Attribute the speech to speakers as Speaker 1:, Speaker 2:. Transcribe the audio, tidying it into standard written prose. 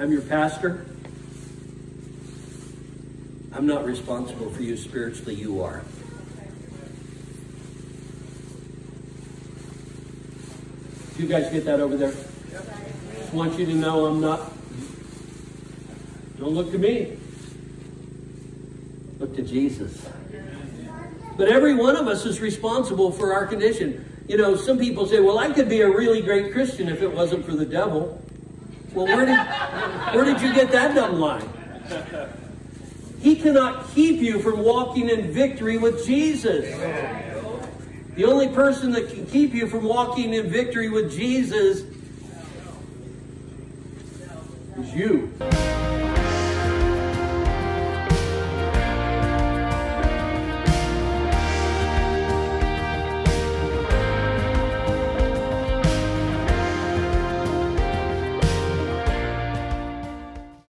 Speaker 1: I'm your pastor. I'm not responsible for you spiritually, you are. You guys get that over there? Just want you to know I'm not. Don't look to me. Look to Jesus. But every one of us is responsible for our condition. You know, some people say, well, I could be a really great Christian if it wasn't for the devil. Well, where did you get that dumb line? He cannot keep you from walking in victory with Jesus. The only person that can keep you from walking in victory with Jesus is you.